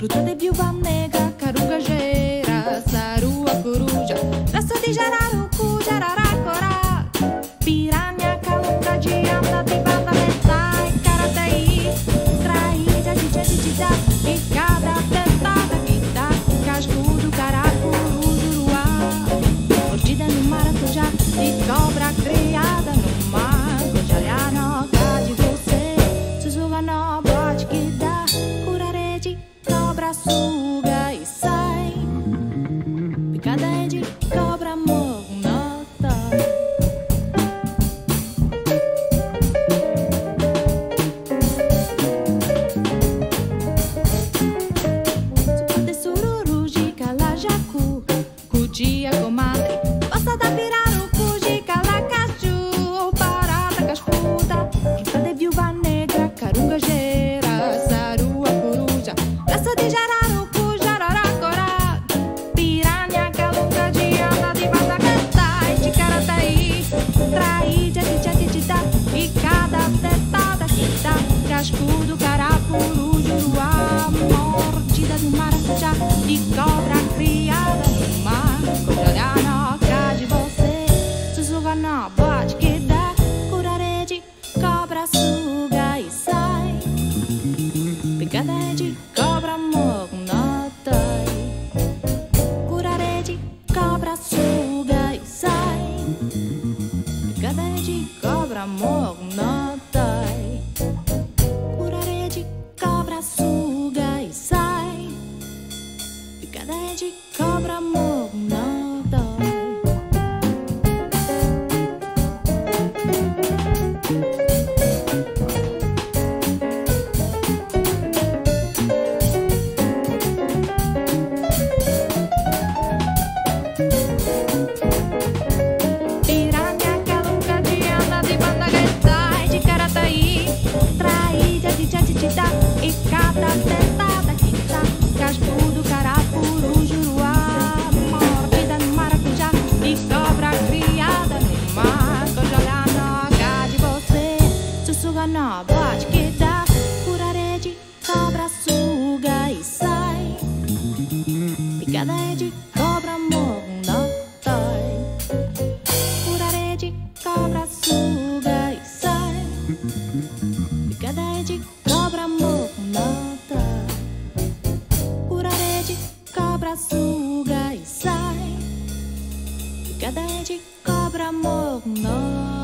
fruta de viúva negra, caranguejeira, sarua, coruja, raça de jararucu, jararacorá, piranha, calunga, dianta, tibata, metai, carataí, traída, didá, picada, tentada, guita, cascudo, caracuru, juruá, mordida no maracujá, e cobra criada no mar, cojalhar na boca de você, sussurra na bote que dá, curaré de cobra, suga e sai, picada é de cobra, amor, nota. Sopa de sururu, de calajacu, cudia, comadre, passa da pirarucu, de calacaju, parada, cascuda, fruta de viúva negra, caranguejeira, sarua, coruja, raça de jararucu, jararacorá, piranha, calunga, dianta, de batacatai, de carataí, traída, didá, picada, tetada, quita, cascudo, carapuru, juruá, mordida do maracujá, de cobra criada no mar, cojalhar na boca de você, sussurra na bote que dá, curaré de cobra, suga e sai, picada é de cobra, amor, nota. Curaré de cobra, suga e sai, picada é de cobra, amor, nota. Curaré de cobra, suga e sai, picada é de cobra, amor, nota. Piranha, calunga, dianta, de batacatai, de carataí, traída, didá, e cada tentada, quita, cascudo, carapuru, juruá, mordida no maracujá, e cobra criada no mar, cojalhar na boca de você, sussurra na bote que dá, curaré de cobra, suga e sai, picada é de cobra, amor, nota. Curaré de cobra, suga e sai, picada é de cobra, amor, nota. Curaré de cobra, suga e sai, picada é de cobra, amor, nota.